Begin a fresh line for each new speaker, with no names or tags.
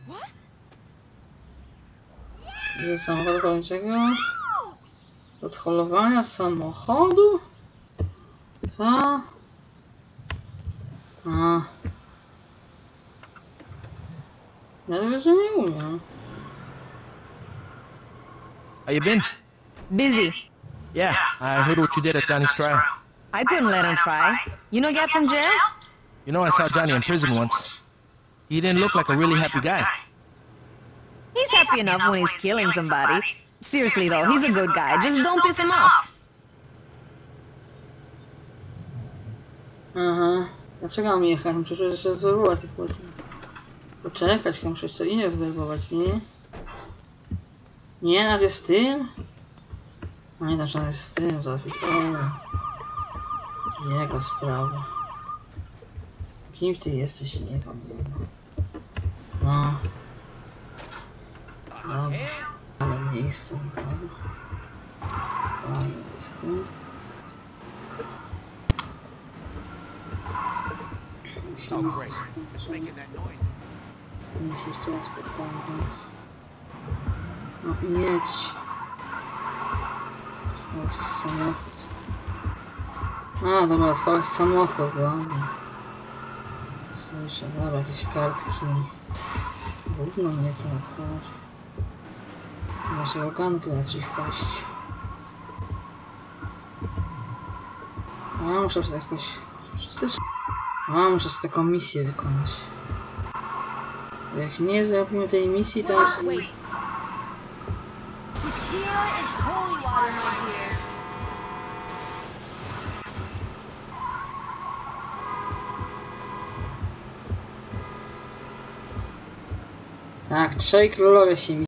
Że samochodu rolniczego? Od holowania samochodu? Co? A. Ja tego rzeczy nie umiem.
How you been?
Busy.
Yeah, I heard what you did at Johnny's trial.
I couldn't let him try. You know, get from jail?
You know, I saw Johnny in prison once. He didn't look like a really happy guy.
He's happy enough when he's killing somebody. Seriously though, he's a good guy. Just don't piss him off.
Aha. Dlaczego mam jechać? Muszę jeszcze zwerybować tych ludzi. Poczekać, muszę jeszcze linię zwerybować, nie? Nie, nawet jest z tym? No nie, nawet jest z tym, załatwić. Jego sprawa. Kim ty jesteś? Nie pamiętam. No. Dobra. Ale miejsce. To jest jeszcze raz pytanie. No mieć. Jakiś samochód. A dobra, to jest samochód, dobra. Słyszę, dobra, jakieś kartki. Trudno mnie to obchodzi. Naszego ganku raczej wpaść. A muszę sobie jakoś... muszę sobie taką misję wykonać. Jak nie zrobimy tej misji, to... Tak, trzej królowie się